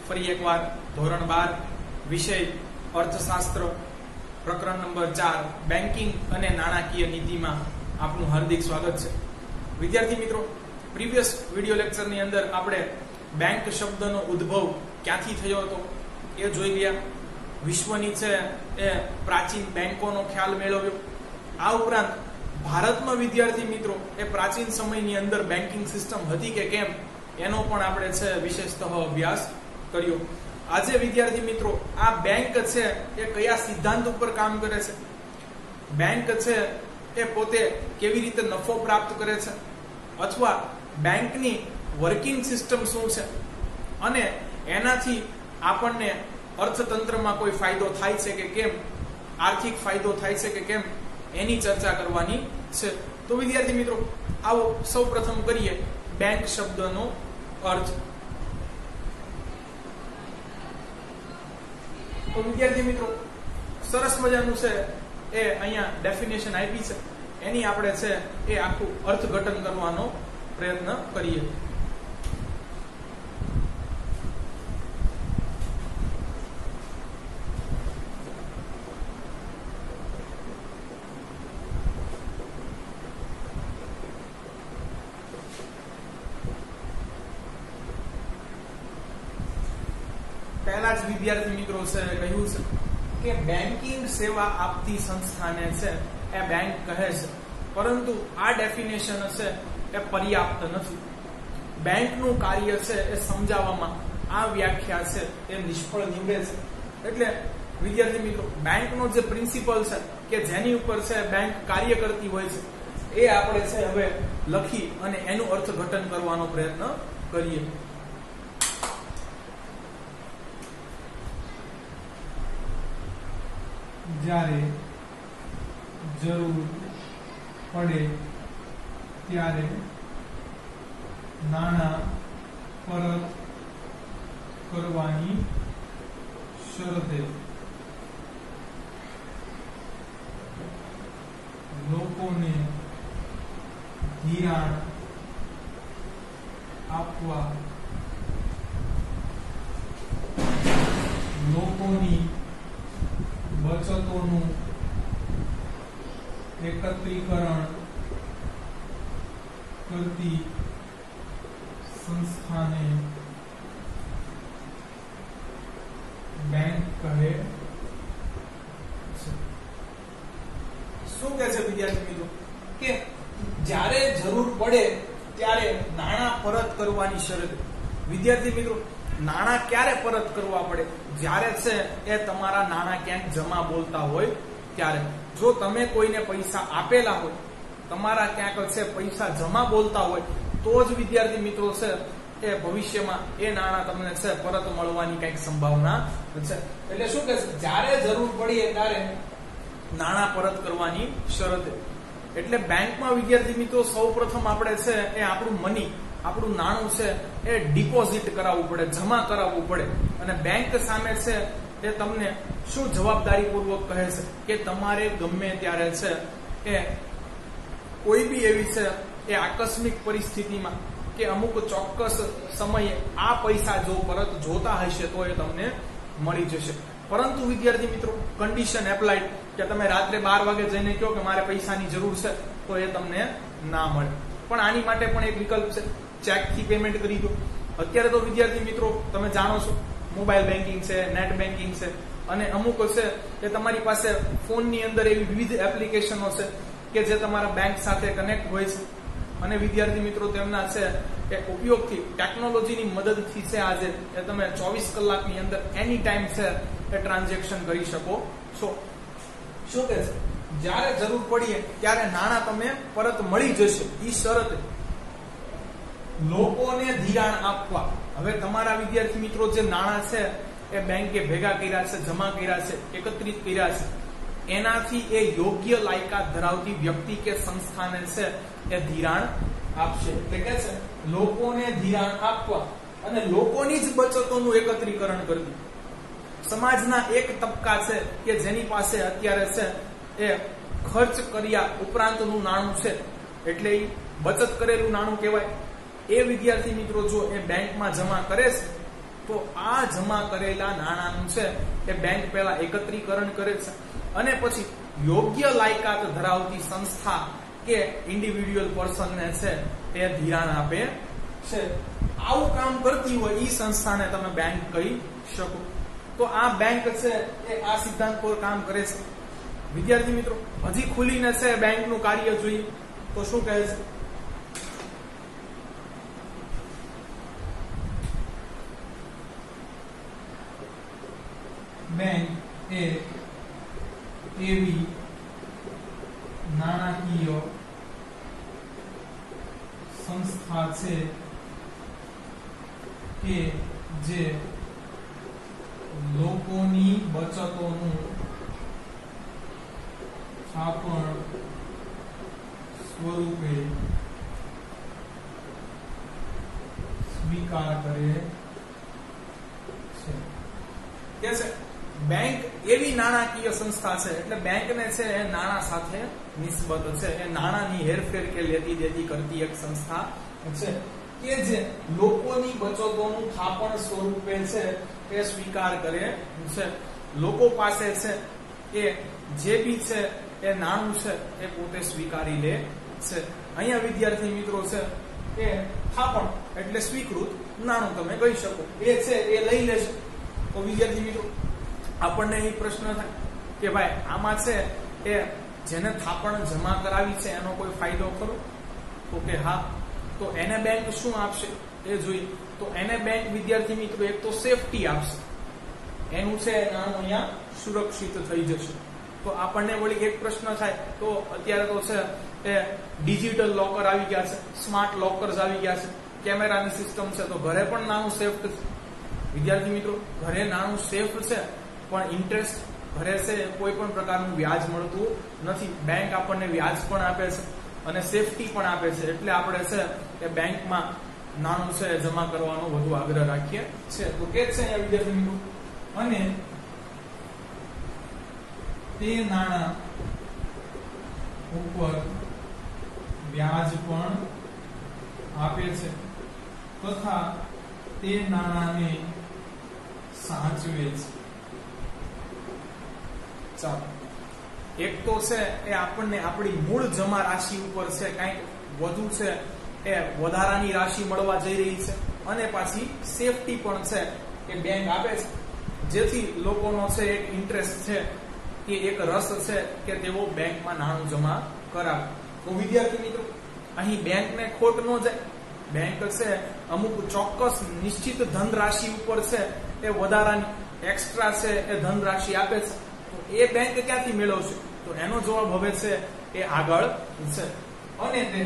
ફરી એકવાર ધોરણ 12 વિષય અર્થશાસ્ત્ર પ્રકરણ નંબર 4 બેન્કિંગ અને નાણાકીય નીતિમાં આપનું હાર્દિક સ્વાગત છે. વિદ્યાર્થી મિત્રો, પ્રીવિયસ વિડિયો લેક્ચરની અંદર આપણે બેંક શબ્દનો ઉદ્ભવ ક્યાંથી થયો હતો એ જોઈ ગયા. વિશ્વની છે એ પ્રાચીન બેંકોનો ખ્યાલ મેળવ્યો. આ ઉપરાંત ભારતમાં વિદ્યાર્થી મિત્રો એ પ્રાચીન સમયની અંદર બેન્કિંગ સિસ્ટમ હતી કે કેમ એનો પણ આપણે છે વિશેષતઃ અભ્યાસ કર્યો. આજે વિદ્યાર્થી મિત્રો આ બેંક છે એ કયા સિદ્ધાંત ઉપર કામ કરે છે, બેંક છે એ પોતે કેવી રીતે નફો પ્રાપ્ત કરે છે, અથવા બેંકની વર્કિંગ સિસ્ટમ શું છે અને એનાથી આપણને અર્થતંત્રમાં કોઈ ફાયદો થાય છે કે કેમ, આર્થિક ફાયદો થાય છે કે કેમ, એની ચર્ચા કરવાની છે. તો વિદ્યાર્થી મિત્રો આવો સૌપ્રથમ કરીએ બેંક શબ્દનો અર્થ. તો વિદ્યાર્થી મિત્રો સરસ મજાનું છે એ અહીંયા ડેફિનેશન આપી છે, એની આપણે છે એ આખું અર્થઘટન કરવાનો પ્રયત્ન કરીએ. પહેલા જ વિદ્યાર્થી મિત્રો છે કહ્યું છે કે બેન્કિંગ સેવા આપતી સંસ્થાને છે એ બેંક કહે છે, પરંતુ આ ડેફિનેશન છે એ પર્યાપ્ત નથી. બેંકનું કાર્ય છે એ સમજાવવામાં આ વ્યાખ્યા છે એ નિષ્ફળ નીવડે છે. એટલે વિદ્યાર્થી મિત્રો બેંકનો જે પ્રિન્સિપલ છે કે જેની ઉપર છે બેંક કાર્ય કરતી હોય છે એ આપણે છે હવે લખી અને એનું અર્થઘટન કરવાનો પ્રયત્ન કરીએ. જ્યારે જરૂર પડે ત્યારે નાણાં પરત કરવાની શરતે લોકોને ધિરાણ આપવા, લોકોની બચતોનું એકત્રીકરણ કરતી સંસ્થાને બેંક કહે છે. શું કહે છે વિદ્યાર્થી મિત્રો કે જ્યારે જરૂર પડે ત્યારે નાણાં પરત કરવાની શરત. વિદ્યાર્થી મિત્રો નાણાં ક્યારે પરત કરવા પડે? જ્યારે છે એ તમારા નાણાં ક્યાંક જમા બોલતા હોય ત્યારે. જો તમે કોઈને પૈસા આપેલા હોય, તમારા ક્યાંક છે પૈસા જમા બોલતા હોય, તો જ વિદ્યાર્થી મિત્રો છે એ ભવિષ્યમાં એ નાણાં તમને છે પરત મળવાની કઈક સંભાવના છે. એટલે શું કે છે, જ્યારે જરૂર પડીએ ત્યારે નાણાં પરત કરવાની શરતે. એટલે બેંકમાં વિદ્યાર્થી મિત્રો સૌપ્રથમ આપણે છે એ આપણું મની, આપણું નાણું છે એ ડિપોઝિટ કરાવવું પડે, જમા કરાવવું પડે. અને બેંક સામે છે એ તમને શું જવાબદારી પૂર્વક કહે છે કે તમારે ગમે ત્યારે છે એ કોઈ બી એવી છે એ આકસ્મિક પરિસ્થિતિમાં કે અમુક ચોક્કસ સમયે આ પૈસા જો પરત જોતા હશે તો એ તમને મળી જશે. પરંતુ વિદ્યાર્થી મિત્રો કન્ડિશન એપ્લાઇડ કે તમે રાત્રે 12 વાગે જઈને કહો કે મારે પૈસાની જરૂર છે તો એ તમને ના મળે. પણ આની માટે પણ એક વિકલ્પ છે, ચેકથી પેમેન્ટ કરી દો. અત્યારે તો વિદ્યાર્થી મિત્રો તમે જાણો છો મોબાઈલ બેન્કિંગ છે, નેટ બેન્કિંગ છે, અને અમુક છે કે તમારી પાસે ફોનની અંદર એવી વિવિધ એપ્લિકેશનો છે કે જે તમારા બેંક સાથે કનેક્ટ હોય છે. અને વિદ્યાર્થી મિત્રો તેમના છે એ ઉપયોગથી ટેકનોલોજીની મદદથી છે આજે એ તમે 24 કલાકની અંદર એની ટાઈમ છે એ ટ્રાન્ઝેક્શન કરી શકો છો. શું કે છે, જ્યારે જરૂર પડીએ ત્યારે નાણાં તમે પરત મળી જશે એ શરતે લોકોને ધિરાણ આપવા. હવે તમારા વિદ્યાર્થી મિત્રો જે નાણાં છે એ બેંકે ભેગા કર્યા છે, જમા કર્યા છે, એકત્રિત કર્યા છે, એનાથી એ યોગ્ય લાયકાત ધરાવતી વ્યક્તિ કે સંસ્થાને છે એ ધિરાણ આપશે. એટલે કે છે લોકોને ધિરાણ આપવા અને લોકોની જ બચતોનું એકત્રીકરણ કરવી. સમાજના એક તબક્કા છે કે જેની પાસે અત્યારે છે એ ખર્ચ કર્યા ઉપરાંતનું નાણું છે, એટલે એ બચત કરેલું નાણું કહેવાય. એ વિદ્યાર્થી મિત્રો જો એ બેંકમાં જમા કરે છે તો આ જમા કરેલા નાણાંનું છે એ બેંક પહેલા એકત્રીકરણ કરે છે અને પછી યોગ્ય લાયકાત ધરાવતી સંસ્થા કે ઇન્ડિવિડ્યુઅલ પર્સનને છે એ ધિરાણ આપે છે. આવું કામ કરતી હોય એ સંસ્થાને તમે બેંક કહી શકો. તો આ બેંક છે એ આ સિદ્ધાંત પર કામ કરે છે. વિદ્યાર્થી મિત્રો, હજી ખુલીને છે બેંકનું કાર્ય જોઈએ તો શું કહે છે? બેંક એ એવી નાણાકીય સંસ્થા છે કે જે લોકોની બચતોનું થાપણ સ્વરૂપે સ્વીકાર કરે છે. કે છે બેંક એવી નાણાકીય સંસ્થા છે એટલે બેંકને છે એ નાણાં સાથે નિસ્બત છે, એ નાણાંની હેરફેર કે લેતી દેતી કરતી એક સંસ્થા છે કે જે લોકોની બચતોનું થાપણ સ્વરૂપે છે એ સ્વીકાર કરે છે. લોકો પાસે છે એ જે બી છે એ નાણું છે એ પોતે સ્વીકારી લે છે. અહીંયા વિદ્યાર્થી મિત્રો છે એ થાપણ એટલે સ્વીકૃત નાણું તમે કહી શકો એ છે એ લઈ લેશે. તો વિદ્યાર્થી મિત્રો, આપણને એ પ્રશ્ન થાય કે ભાઈ આમાં છે એ જેને થાપણ જમા કરાવી છે એનો કોઈ ફાયદો ખરો? તો કે હા. તો એને બેંક શું આપશે એ જોઈએ. તો એને બેંક વિદ્યાર્થી મિત્રો એક તો સેફટી આપશે, એનું છે નાણું અહીંયા સુરક્ષિત થઈ જશે. તો આપણને વળી એક પ્રશ્ન થાય તો અત્યારે તો છે એ ડિજિટલ લોકર આવી ગયા છે, સ્માર્ટ લોકર્સ આવી ગયા છે, કેમેરાની સિસ્ટમ છે, તો ઘરે પણ નાણું સેફ છે. વિદ્યાર્થી મિત્રો, ઘરે નાણું સેફ છે પણ ઇન્ટરેસ્ટ ઘરે છે કોઈ પણ પ્રકારનું વ્યાજ મળતું નથી. બેંક આપણને વ્યાજ પણ આપે છે અને સેફટી પણ આપે છે, એટલે આપણે છે કે બેંકમાં નાણું છે જમા કરવાનો વધુ આગ્રહ રાખીએ છે. તો કે છે અહીંયા વિદ્યાર્થી મિત્રો, અને તે નાણાં ઉપર વ્યાજ પણ આપે છે તથા તે નાણાંને સાચવે છે. ચાલો, એક તો છે એ આપણને આપણી મૂળ જમા રાશિ ઉપર છે કંઈક વધુ છે એ વધારાની રાશિ મળવા જઈ રહી છે અને પાછી સેફટી પણ છે કે બેંક આપે છે, જેથી લોકોનો છે એક ઇન્ટરેસ્ટ છે કે એક રસ છે કે તેઓ બેંકમાં નાણું જમા કરાવે. તો વિદ્યાર્થી મિત્રો, અહીં બેંકને ખોટ ન જાય. બેંક છે અમુક ચોક્કસ નિશ્ચિત ધનરાશિ ઉપર છે એ વધારાની એક્સ્ટ્રા છે એ ધનરાશિ આપે છે. તો એ બેંક ક્યાંથી મેળવશે? તો એનો જવાબ હવે છે એ આગળ છે. અને તે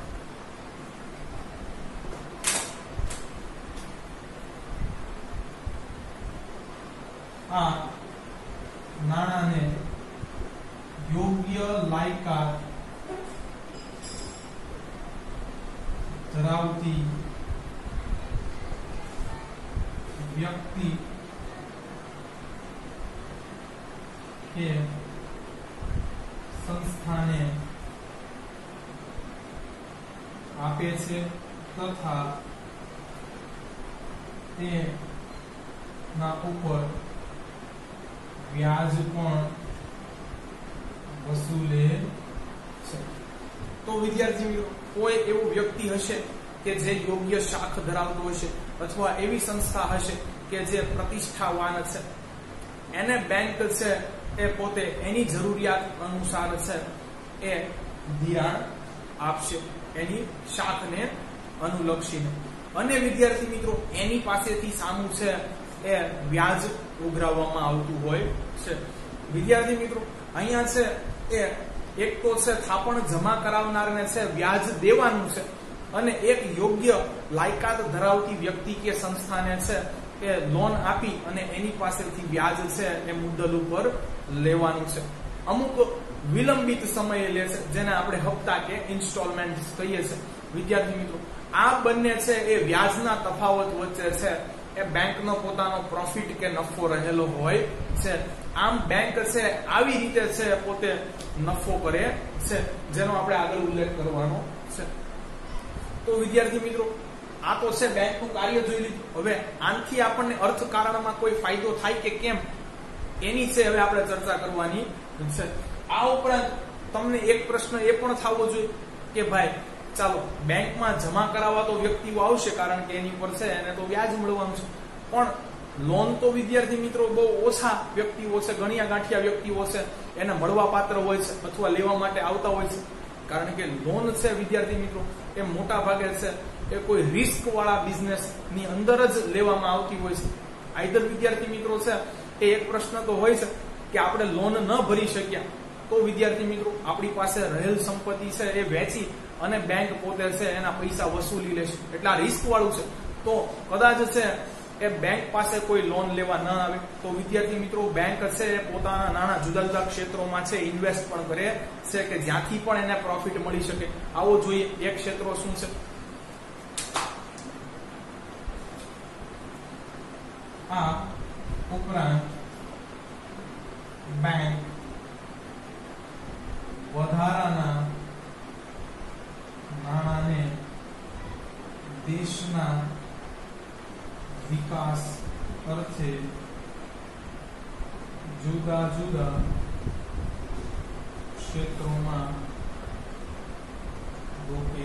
આ નાણાંને યોગ્ય લાયકાત ધરાવતી વ્યક્તિ કે સંસ્થાને આપે છે તથા તેના ઉપર વ્યાજ પણ વસૂલે છે. તો વિદ્યાર્થી મિત્રો, કોઈ એવું વ્યક્તિ હશે કે જે યોગ્ય શાખ ધરાવતો હશે અથવા એવી સંસ્થા હશે કે જે પ્રતિષ્ઠાવાન છે, એને બેંક છે એ પોતે એની જરૂરિયાત અનુસાર છે એ ધિરાણ આપશે એની શાખને અનુલક્ષીને. અને વિદ્યાર્થી મિત્રો, એની પાસેથી સામું છે એ વ્યાજ ઉઘરાવવામાં આવતું હોય છે. વિદ્યાર્થી મિત્રો, અહીંયા છે એ એક તો છે થાપણ જમા કરાવનારને છે વ્યાજ દેવાનું છે અને એક યોગ્ય લાયકાત ધરાવતી વ્યક્તિ કે સંસ્થાને છે એ લોન આપી અને એની પાસેથી વ્યાજ છે એ મુદ્દલ ઉપર લેવાનું છે. અમુક વિલંબિત સમયે લે છે, જેને આપણે હપ્તા કે ઇન્સ્ટોલમેન્ટ કહીએ છીએ. વિદ્યાર્થી મિત્રો, આ બંને છે એ વ્યાજના તફાવત વચ્ચે છે એ બેંકનો પોતાનો પ્રોફિટ કે નફો રહેલો હોય છે. આમ બેંક છે આવી રીતે છે પોતે નફો કરે છે, જેનો આપણે આગળ ઉલ્લેખ કરવાનો છે. તો વિદ્યાર્થી મિત્રો, આ તો છે બેંકનું કાર્ય જોઈ લીધું. હવે આનાથી આપણને અર્થકારણમાં કોઈ ફાયદો થાય કે કેમ એની છે હવે આપણે ચર્ચા કરવાની છે. આ ઉપરાંત તમને એક પ્રશ્ન એ પણ થવો જોઈએ કે ભાઈ ચાલો બેંકમાં જમા કરાવવા તો વ્યક્તિઓ આવશે કારણ કે એની ઉપર છે એને તો વ્યાજ મળવાનું છે, પણ લોન તો વિદ્યાર્થી મિત્રો બહુ ઓછા વ્યક્તિઓ છે, ગણ્યા ગાંઠિયા વ્યક્તિઓ છે એને મળવા પાત્ર હોય છે અથવા લેવા માટે આવતા હોય છે. કારણ કે લોન છે વિદ્યાર્થી મિત્રો એ મોટા ભાગે છે એ કોઈ રિસ્ક વાળા બિઝનેસ ની અંદર જ લેવામાં આવતી હોય છે. આઈધર વિદ્યાર્થી મિત્રો છે એ એક પ્રશ્ન તો હોય છે કે આપણે લોન ન ભરી શક્યા તો વિદ્યાર્થી મિત્રો આપણી પાસે રહેલ સંપત્તિ છે એ વેચી અને બેંક પોતે છે એના પૈસા વસૂલી લેશે, એટલે આ રિસ્ક વાળું છે. તો કદાચ છે એ બેંક પાસે કોઈ લોન લેવા ન આવે તો વિદ્યાર્થી મિત્રો બેંક છે એ પોતાના નાના જુદા જુદા ક્ષેત્રોમાં છે ઇન્વેસ્ટ પણ કરે છે કે જ્યાંથી પણ એને પ્રોફિટ મળી શકે. આવો જોઈએ એક ક્ષેત્રો શું છે. આ ઉપરાંત બેંક વધારાના નાણાંને દેશના વિકાસ અર્થે જુદા જુદા ક્ષેત્રોમાં રોકે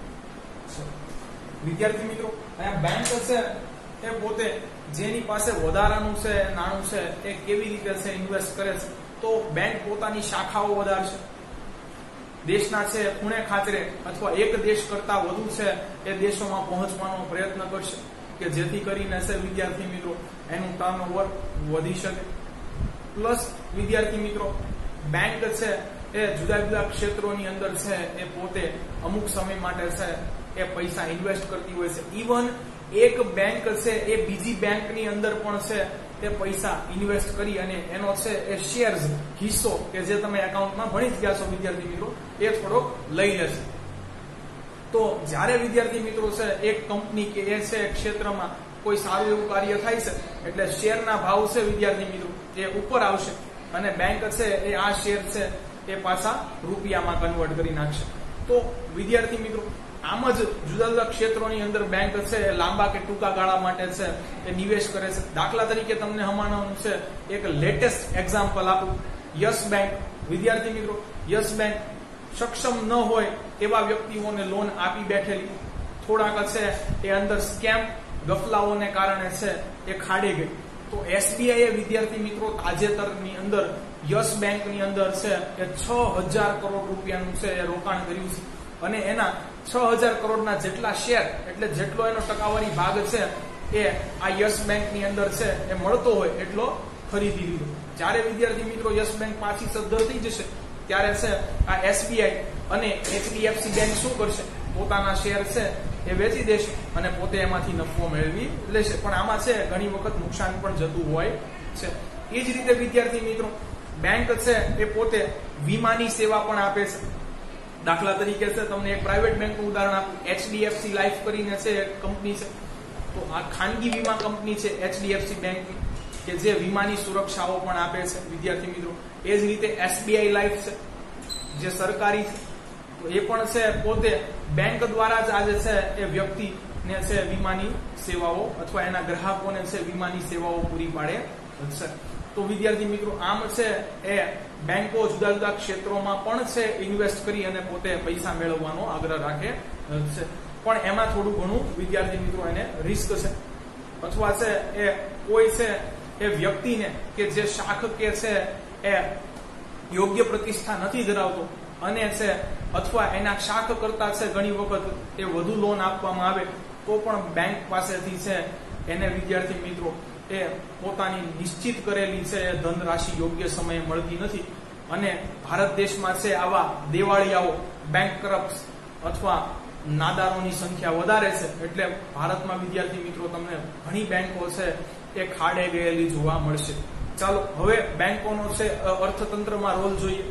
છે. વિદ્યાર્થી મિત્રો અહીંયા બેંક છે એ પોતે જેની પાસે વધારાનું છે નાણું છે એ કેવી રીતે છે ઇન્વેસ્ટ કરે છે તો બેંક પોતાની શાખાઓ વધારશે, દેશના છે ખૂણે ખાચરે અથવા એક દેશ કરતા વધુ છે એ દેશોમાં પહોંચવાનો પ્રયત્ન કરશે કે જેથી કરીને છે વિદ્યાર્થી મિત્રો એનું ટર્નઓવર વધી શકે. પ્લસ વિદ્યાર્થી મિત્રો બેંક છે એ જુદા જુદા ક્ષેત્રોની અંદર છે એ પોતે અમુક સમય માટે છે એ પૈસા ઇન્વેસ્ટ કરતી હોય છે. ઇવન એક બેંક છે એ બીજી બેંકની અંદર પણ છે એ પૈસા ઇન્વેસ્ટ કરી અને એનો છે એ શેર્સ હિસ્સો કે જે તમે એકાઉન્ટમાં ભણી જ ગયા છો વિદ્યાર્થી મિત્રો એ થોડોક લઈ લેશે. તો જ્યારે વિદ્યાર્થી મિત્રો છે એક કંપની કે એ છે ક્ષેત્રમાં કોઈ સારું એવું કાર્ય થાય છે એટલે શેરના ભાવ છે વિદ્યાર્થી મિત્રો એ ઉપર આવશે અને બેંક છે એ આ શેર છે એ પાછા રૂપિયામાં કન્વર્ટ કરી નાખશે. તો વિદ્યાર્થી મિત્રો આમ જ જુદા જુદા ક્ષેત્રોની અંદર બેંક છે એ લાંબા કે ટૂંકા ગાળા માટે છે એ નિવેશ કરે છે. દાખલા તરીકે તમને હમણાં છે એક લેટેસ્ટ એક્ઝામ્પલ આપું, યસ બેંક. વિદ્યાર્થી મિત્રો યસ બેંક સક્ષમ ન હોય એવા વ્યક્તિઓને લોન આપી બેઠેલી, થોડાક છે એ અંદર સ્કેમ ગફલાઓને કારણે છે એ ખાડી ગઈ. તો એસબીઆઈ એ વિદ્યાર્થી મિત્રો તાજેતરની અંદર યસ બેંકની અંદર છે એ 6000 કરોડ રૂપિયાનું છે એ રોકાણ કર્યું છે અને એના 6000 કરોડના જેટલા શેર એટલે જેટલો એનો ટકાવારી ભાગ છે એ આ યસ બેંકની અંદર છે એ મળતો હોય એટલો ખરીદી લીધો. જ્યારે વિદ્યાર્થી મિત્રો યસ બેંક પાછી સદ્ધર થઈ જશે ત્યારે છે આ એસબીઆઈ અને એચડીએફસી બેંક શું કરશે, પોતાના શેર છે એ વેચી દેશે અને પોતે એમાંથી નફો મેળવી લેશે. પણ આમાં છે ઘણી વખત નુકસાન પણ જતું હોય છે. એ જ રીતે વિદ્યાર્થી મિત્રો બેંક છે એ પોતે વીમાની સેવા પણ આપે છે. દાખલા તરીકે છે તમને એક પ્રાઇવેટ બેંકનું ઉદાહરણ આપું, એચડીએફસી લાઈફ કરીને છે એક કંપની છે. તો આ ખાનગી વીમા કંપની છે એચડીએફસી બેંકની કે જે વીમાની સુરક્ષાઓ પણ આપે છે વિદ્યાર્થી મિત્રો. એ જ રીતે એસબીઆઈ લાઈફ છે જે સરકારી છે, તો એ પણ છે પોતે બેંક દ્વારા જ આજે છે એ વ્યક્તિને છે વીમાની સેવાઓ અથવા એના ગ્રાહકોને છે વીમાની સેવાઓ પૂરી પાડે છે. તો વિદ્યાર્થી મિત્રો આમ છે એ બેંકો જુદા જુદા ક્ષેત્રોમાં પણ છે ઇન્વેસ્ટ કરી અને પોતે પૈસા મેળવવાનો આગ્રહ રાખે છે. પણ એમાં થોડું ઘણું વિદ્યાર્થી મિત્રો એને રિસ્ક છે અથવા છે એ કોઈ છે એ વ્યક્તિને કે જે શાખ કે છે એ યોગ્ય પ્રતિષ્ઠા નથી ધરાવતો અને છે અથવા એના શાખ કરતા છે ઘણી વખત એ વધુ લોન આપવામાં આવે તો પણ બેંક પાસેથી છે એને વિદ્યાર્થી મિત્રો એ પોતાની નિશ્ચિત કરેલી છે ધનરાશિ યોગ્ય સમયે મળતી નથી. અને ભારત દેશમાં છે આવા દેવાળિયાઓ બેંકરપ્ટ અથવા નાદારોની સંખ્યા વધારે છે એટલે ભારતમાં વિદ્યાર્થી મિત્રો તમને ઘણી બેંકો છે એ ખાડે ગયેલી જોવા મળશે. ચાલો હવે બેંકોનો છે અર્થતંત્રમાં રોલ જોઈએ.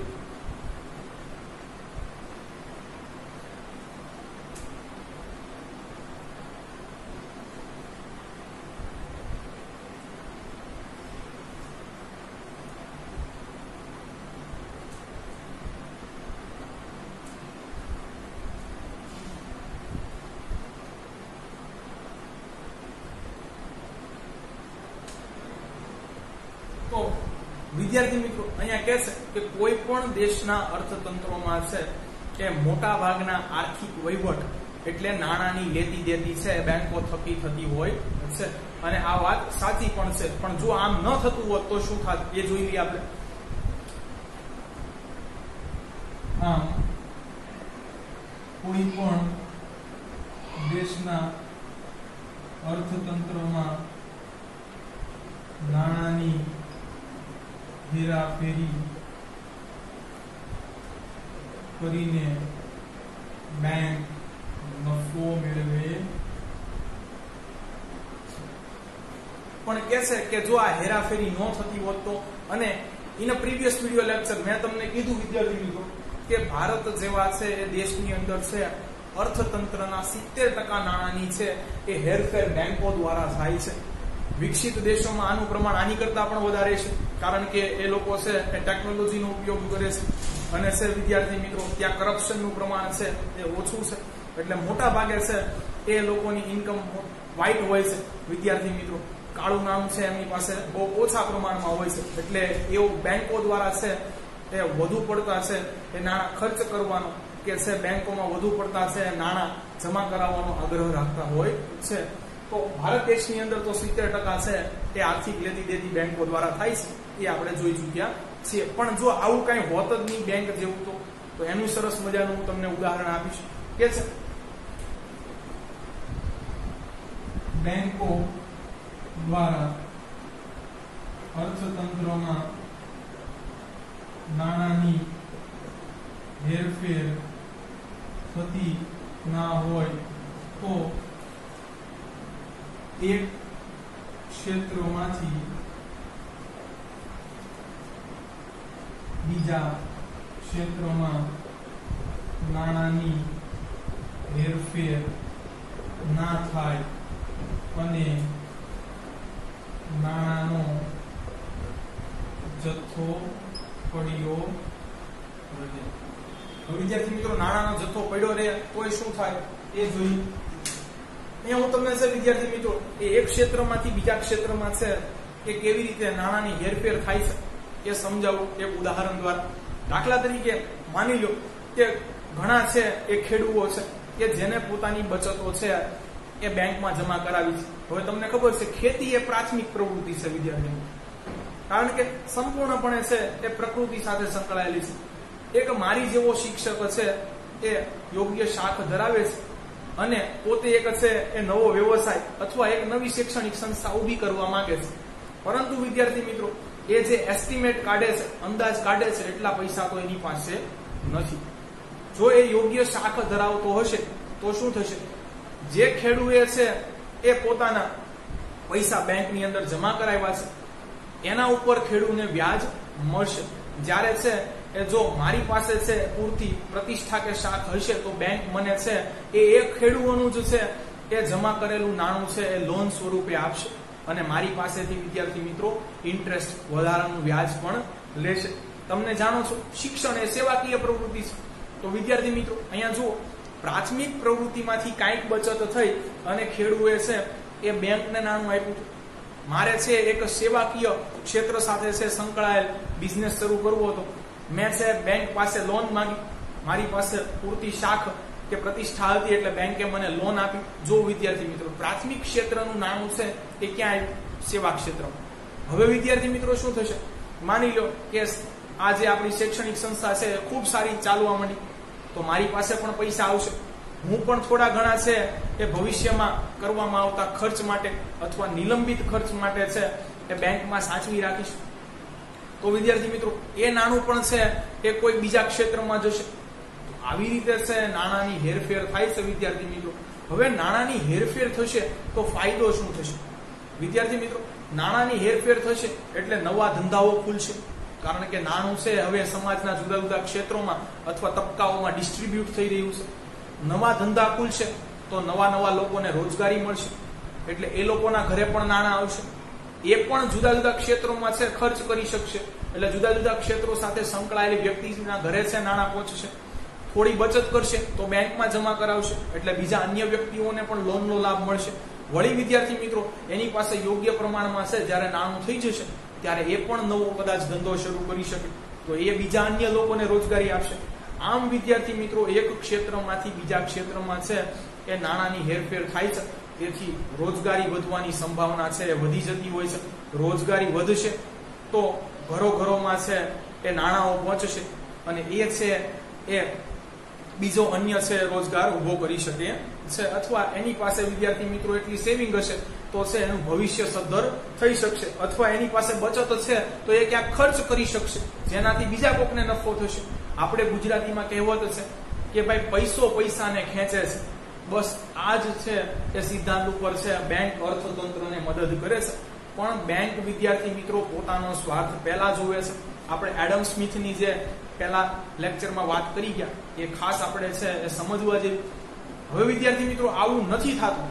તો વિદ્યાર્થી મિત્રો અહીંયા કહે છે કે કોઈ પણ દેશના અર્થતંત્રોમાં છે કે મોટા ભાગના આર્થિક વહીવટ એટલે નાણાંની લેતી દેતી છે બેંકો થકી થતી હોય છે, અને આ વાત સાચી પણ છે. પણ જો આમ ન થતું હોત તો શું થાત એ જોઈ લઈએ આપણે. આમ કોઈ પણ દેશના અર્થતંત્રમાં નાણાંની હેરાફેરી કરીને બેંક નફો મેળવે પણ કહે છે કે જો આ હેરાફેરી ન થતી હોત તો, અને in a previous video lecture મેં તમને કીધું વિદ્યાર્થી મિત્રો કે ભારત જેવા છે એ દેશની અંદર છે અર્થતંત્રના 70% નાણાંની છે એ હેરફેર બેંકો દ્વારા થાય છે. વિકસિત દેશોમાં આનું પ્રમાણ આની કરતા પણ વધારે છે, કારણ કે એ લોકો છે એ ટેકનોલોજીનો ઉપયોગ કરે છે, અને છે વિદ્યાર્થી મિત્રો ત્યાં કરપ્શનનું પ્રમાણ છે એ ઓછું છે. એટલે મોટા ભાગે છે એ લોકોની ઇન્કમ વ્હાઇટ હોય છે વિદ્યાર્થી મિત્રો, કાળું નામ છે એમની પાસે બહુ ઓછા પ્રમાણમાં હોય છે. એટલે એવું બેંકો દ્વારા છે એ વધુ પડતા છે એ નાણાં ખર્ચ કરવાનો કે છે બેંકોમાં વધુ પડતા છે નાણાં જમા કરાવવાનો આગ્રહ રાખતા હોય છે. તો ભારત દેશની અંદર તો 70% છે એ આર્થિક લેતી દેતી બેંકો દ્વારા થાય છે, એ આપણે જોઈ ચૂક્યા છીએ. પણ જો આવું કઈ હોત જ નહીં બેંક જેવું તો એનું સરસ મજાનું હું તમને ઉદાહરણ આપીશ કે છે બેંકો દ્વારા અર્થતંત્રમાં નાણાંની હેરફેર થતી ના હોય તો એક ક્ષેત્રમાંથી બીજા ક્ષેત્રમાં નાણાંની હેરફેર ના થાય અને નાણાંનો જથ્થો પડ્યો રહે. વિદ્યાર્થી મિત્રો નાણાંનો જથ્થો પડ્યો રહે તોય શું થાય એ જોઈએ. અહીંયા હું તમને છે વિદ્યાર્થી મિત્રો એ એક ક્ષેત્રમાંથી બીજા ક્ષેત્રમાં છે કે કેવી રીતે નાણાંની હેરફેર થાય છે એ સમજાવું એક ઉદાહરણ દ્વારા. દાખલા તરીકે માની લો કે ઘણા છે એ ખેડૂતો છે કે જેને પોતાની બચતો છે એ બેંકમાં જમા કરાવી છે. હવે તમને ખબર છે ખેતી એ પ્રાથમિક પ્રવૃત્તિ છે વિદ્યાર્થી, કારણ કે સંપૂર્ણપણે છે એ પ્રકૃતિ સાથે સંકળાયેલી છે. એક મારી જેવો શિક્ષક છે એ યોગ્ય શાખ ધરાવે છે અને પોતે એક છે એ નવો વ્યવસાય અથવા એક નવી શૈક્ષણિક સંસ્થા ઊભી કરવા માંગે છે, પરંતુ વિદ્યાર્થી મિત્રો એ જે એસ્ટિમેટ કાઢે છે, અંદાજ કાઢે છે એટલા પૈસા તો એની પાસે નથી. જો એ યોગ્ય શાખ ધરાવતો હશે તો શું થશે? જે ખેડૂએ છે એ પોતાના પૈસા બેંકની અંદર જમા કરાવ્યા છે એના ઉપર ખેડૂને વ્યાજ મળશે. જ્યારે છે એ જો મારી પાસે છે પૂરતી પ્રતિષ્ઠા કે શાખ હશે તો બેંક મને છે એ એક ખેડૂતોનું જ છે એ જમા કરેલું નાણું છે એ લોન સ્વરૂપે આપશે, અને મારી પાસેથી વિદ્યાર્થી મિત્રો ઇન્ટરેસ્ટ વધારાનું વ્યાજ પણ લેશે. તમને જાણો છો શિક્ષણ એ સેવાકીય પ્રવૃત્તિ છે. તો વિદ્યાર્થી મિત્રો અહીંયા જુઓ, પ્રાથમિક પ્રવૃત્તિમાંથી કાંઈક બચત થઈ અને ખેડૂએ છે એ બેંકને નાણું આપ્યું. મારે છે એક સેવાકીય ક્ષેત્ર સાથે છે સંકળાયેલ બિઝનેસ શરૂ કરવો હતો. મેં છે બેંક પાસે લોન માંગી, મારી પાસે પૂરતી શાખ કે પ્રતિષ્ઠા હતી એટલે બેંકે મને લોન આપી. જો વિદ્યાર્થી મિત્રો પ્રાથમિક ક્ષેત્રનું નાણું છે એ ક્યાં આવ્યું? સેવા ક્ષેત્રમાં. હવે વિદ્યાર્થી મિત્રો શું થશે? માની લો કે આ જે આપણી શૈક્ષણિક સંસ્થા છે ખૂબ સારી ચાલવા માંડી, તો મારી પાસે પણ પૈસા આવશે. હું પણ થોડા ઘણા છે એ ભવિષ્યમાં કરવામાં આવતા ખર્ચ માટે અથવા નિલંબિત ખર્ચ માટે છે એ બેંકમાં સાચવી રાખીશ. તો વિદ્યાર્થી મિત્રો એ નાણું પણ છે એ કોઈ બીજા ક્ષેત્રમાં જશે. આવી રીતે છે નાણાંની હેરફેર થાય છે વિદ્યાર્થી મિત્રો. હવે નાણાંની હેરફેર થશે તો ફાયદો શું થશે? વિદ્યાર્થી મિત્રો નાણાંની હેરફેર થશે એટલે નવા ધંધાઓ ખુલશે, કારણ કે નાણું છે હવે સમાજના જુદા જુદા ક્ષેત્રોમાં અથવા તબક્કાઓમાં ડિસ્ટ્રીબ્યુટ થઈ રહ્યું છે. નવા ધંધા ખુલશે તો નવા લોકોને રોજગારી મળશે, એટલે એ લોકોના ઘરે પણ નાણાં આવશે. એ પણ જુદા જુદા ક્ષેત્રોમાં છે ખર્ચ કરી શકશે, એટલે જુદા જુદા ક્ષેત્રો સાથે સંકળાયેલી વ્યક્તિના ઘરે છે નાણાં પહોંચશે. થોડી બચત કરશે તો બેંકમાં જમા કરાવશે, એટલે બીજા અન્ય વ્યક્તિઓને પણ લોનનો લાભ મળશે. વળી વિદ્યાર્થી મિત્રો એની પાસે યોગ્ય પ્રમાણમાં છે જ્યારે નાણું થઈ જશે ત્યારે એ પણ નવો કદાચ ધંધો શરૂ કરી શકે તો એ બીજા અન્ય લોકોને રોજગારી આપશે. આમ વિદ્યાર્થી મિત્રો એક ક્ષેત્રમાંથી બીજા ક્ષેત્રમાં છે એ નાણાંની હેરફેર થાય છે. તેથી રોજગારી વધવાની સંભાવના છે એ વધી જતી હોય છે. રોજગારી વધશે તો ઘરોઘરોમાં છે એ નાણાંઓ પહોંચશે અને એ છે એ બીજો અન્ય છે રોજગાર ઉભો કરી શકે છે અથવા એની પાસે વિદ્યાર્થી મિત્રો એટલી સેવિંગ હશે તો છે એનું ભવિષ્ય સદ્ધર થઈ શકશે અથવા એની પાસે બચત છે તો એ ક્યાંક ખર્ચ કરી શકશે જેનાથી બીજા કોકને નફો થશે. આપણે ગુજરાતીમાં કહેવત છે કે ભાઈ પૈસો પૈસાને ખેંચે છે. બસ આ જ છે એ સિદ્ધાંત ઉપર છે બેંક અર્થતંત્રને મદદ કરે છે પણ બેંક વિદ્યાર્થી મિત્રો પોતાનો સ્વાર્થ પહેલા જોવે છે. આપણે એડમ સ્મિથની જે પહેલા લેક્ચરમાં વાત કરી ગયા એ ખાસ આપણે છે એ સમજવા જેવી. હવે વિદ્યાર્થી મિત્રો આવું નથી થતું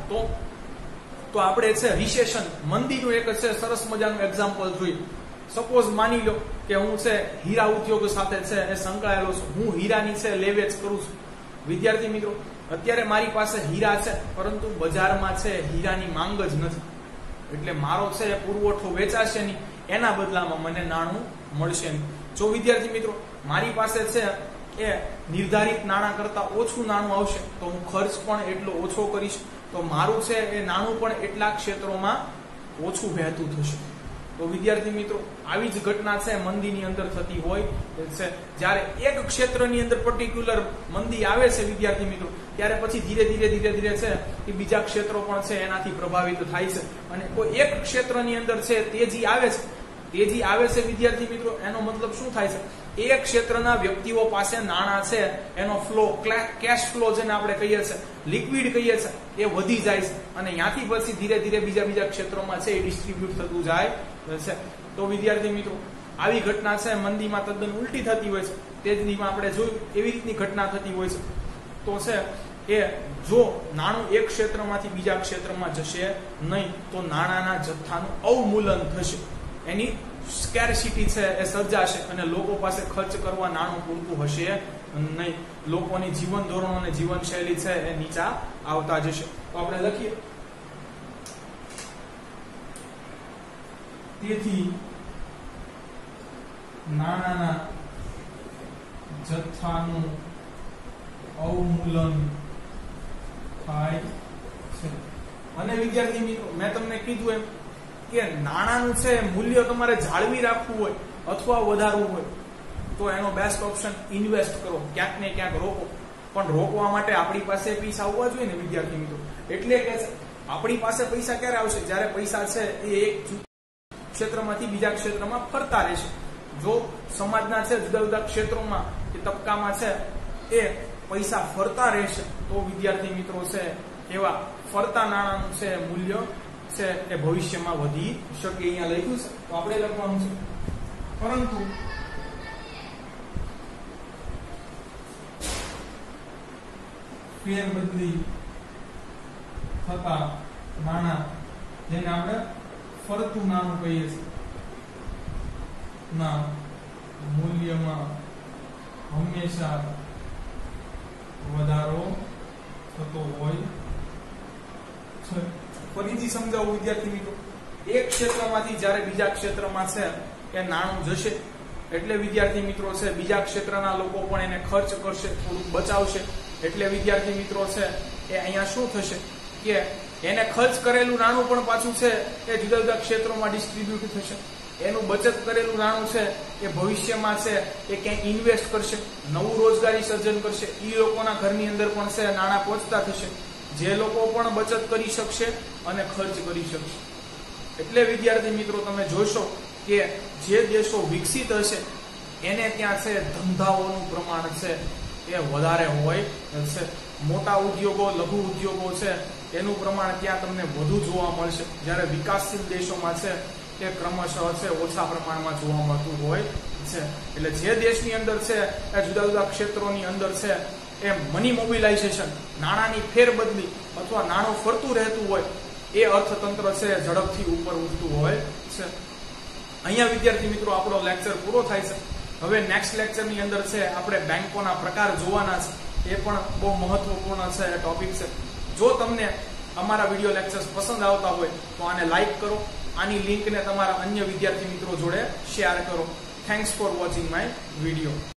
તો આપણે છે રિસેશન મંદીનું એક છે સરસ મજાનું એક્ઝામ્પલ જોઈએ. સપોઝ માની લો કે હું છે હીરા ઉદ્યોગ સાથે છે એ સંકળાયેલો છું. હું હીરાની છે લેવેચ કરું છું. વિદ્યાર્થી મિત્રો અત્યારે મારી પાસે હીરા છે પરંતુ બજારમાં છે હીરાની માંગ જ નથી એટલે મારો છે પુરવઠો વેચાશે નહીં એના બદલામાં મને નાણું મળશે નહીં. જો વિદ્યાર્થી મિત્રો મારી પાસે છે એ નિર્ધારિત નાણાં કરતા ઓછું નાણું આવશે તો હું ખર્ચ પણ એટલો ઓછો કરીશ તો મારું છે એ નાણું પણ એટલા ક્ષેત્રોમાં ઓછું વહેતું થશે. તો વિદ્યાર્થી મિત્રો આવી જ ઘટના છે મંદીની અંદર થતી હોય છે. જ્યારે એક ક્ષેત્રની અંદર પર્ટિક્યુલર મંદી આવે છે વિદ્યાર્થી મિત્રો ત્યારે પછી ધીરે ધીરે છે કે બીજા ક્ષેત્રો પણ છે એનાથી પ્રભાવિત થાય છે અને કોઈ એક ક્ષેત્રની અંદર છે તેજી આવે છે વિદ્યાર્થી મિત્રો એનો મતલબ શું થાય છે એ ક્ષેત્રના વ્યક્તિઓ પાસે નાણાં છે એનો ફ્લો કેશ ફ્લો જેને આપણે કહીએ છીએ લિક્વિડ કહીએ છીએ એ વધી જાય છે અને ત્યાંથી પછી ધીરે ધીરે બીજા ક્ષેત્રોમાં છે એ ડિસ્ટ્રીબ્યુટ થતું જાય છે. તો વિદ્યાર્થી મિત્રો આવી ઘટના છે મંદીમાં તદ્દન ઉલટી થતી હોય છે. તેજીમાં આપણે જોયું એવી રીતની ઘટના થતી હોય છે. તો છે એ જો નાણું એક ક્ષેત્રમાંથી બીજા ક્ષેત્રમાં જશે નહીં તો નાણાંના જથ્થાનું અવમૂલન થશે. એની સ્કેરસિટી છે એ સર્જાશે અને લોકો પાસે ખર્ચ કરવા નાણું પૂરતું હશે નહીં. લોકોની જીવન ધોરણો અને જીવનશૈલી છે એ નીચા આવતા જશે. તો આપણે લખીએ તેથી નાણાંના જથ્થાનું અવમૂલન થાય છે. અને વિદ્યાર્થી મિત્રો મેં તમને કીધું એમ કે નાણાંનું છે મૂલ્ય તમારે જાળવી રાખવું હોય અથવા વધારવું હોય તો એનો બેસ્ટ ઓપ્શન ઇન્વેસ્ટ કરો. ક્યાંક ને ક્યાંક રોકો પણ રોકવા માટે આપણી પાસે પૈસા આવવા જોઈએ ને વિદ્યાર્થી મિત્રો. એટલે કે આપણી પાસે પૈસા ક્યારે આવશે જ્યારે પૈસા છે એ એક ક્ષેત્રમાંથી બીજા ક્ષેત્રમાં ફરતા રહેશે. જો સમાજના છે જુદા જુદા ક્ષેત્રોમાં કે તબક્કામાં છે એ પૈસા ફરતા રહેશે તો વિદ્યાર્થી મિત્રો છે એવા ફરતા નાણાંનું છે મૂલ્ય છે એ ભવિષ્યમાં વધી શકે. અહીંયા લખ્યું છે તો આપણે લખવાનું છે પરંતુ ફેરબદલી થતા નાણાં જેને આપણે ફરતું નાણું કહીએ છીએ ના મૂલ્યમાં હંમેશા વધારો થતો હોય છે. ફરીથી સમજાવું વિદ્યાર્થી મિત્રો એક ક્ષેત્રમાંથી જ્યારે બીજા ક્ષેત્રમાં છે એ નાણું જશે એટલે વિદ્યાર્થી મિત્રો છે બીજા ક્ષેત્રના લોકો પણ એને ખર્ચ કરશે થોડુંક બચાવશે એટલે વિદ્યાર્થી મિત્રો છે એ અહીંયા શું થશે કે એને ખર્ચ કરેલું નાણું પણ પાછું છે એ જુદા જુદા ક્ષેત્રોમાં ડિસ્ટ્રીબ્યુટ થશે. એનું બચત કરેલું નાણું છે એ ભવિષ્યમાં છે એ ક્યાંક ઇન્વેસ્ટ કરશે, નવું રોજગારી સર્જન કરશે. એ લોકોના ઘરની અંદર પણ છે નાણાં પહોંચતા થશે જે લોકો પણ બચત કરી શકશે અને ખર્ચ કરી શકશે. એટલે વિદ્યાર્થી મિત્રો તમે જોશો કે જે દેશો વિકસિત હશે એને ત્યાં છે ધંધાઓનું પ્રમાણ છે એ વધારે હોય છે. મોટા ઉદ્યોગો લઘુ ઉદ્યોગો છે એનું પ્રમાણ ત્યાં તમને વધુ જોવા મળશે જ્યારે વિકાસશીલ દેશોમાં છે એ ક્રમશઃ છે ઓછા પ્રમાણમાં જોવા મળતું હોય છે. એટલે જે દેશની અંદર છે એ જુદા જુદા ક્ષેત્રોની અંદર છે એ મની મોબિલાઇઝેશન નાણાંની ફેરબદલી અથવા નાણું ફરતું રહેતું હોય એ અર્થતંત્ર છે ઝડપથી ઉપર ઉઠતું હોય છે. અહીંયા વિદ્યાર્થી મિત્રો આપણો લેક્ચર પૂરો થાય છે. હવે નેક્સ્ટ લેક્ચરની અંદર છે આપણે બેંકોના પ્રકાર જોવાના છે. એ પણ બહુ મહત્વપૂર્ણ છે ટોપિક છે. જો તમને અમારા વિડીયો લેક્ચર્સ પસંદ આવતા હોય તો આને લાઈક કરો, આની લિંકને તમારા અન્ય વિદ્યાર્થી મિત્રો જોડે શેર કરો. Thanks for watching my video.